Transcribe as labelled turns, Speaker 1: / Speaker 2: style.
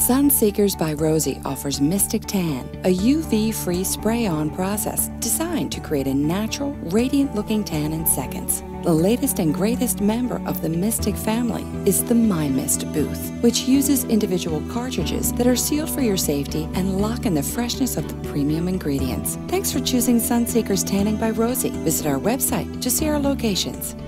Speaker 1: Sunseekers by Rosie offers Mystic Tan, a UV-free spray-on process designed to create a natural, radiant-looking tan in seconds. The latest and greatest member of the Mystic family is the My Mist booth, which uses individual cartridges that are sealed for your safety and lock in the freshness of the premium ingredients. Thanks for choosing Sunseekers Tanning by Rosie. Visit our website to see our locations.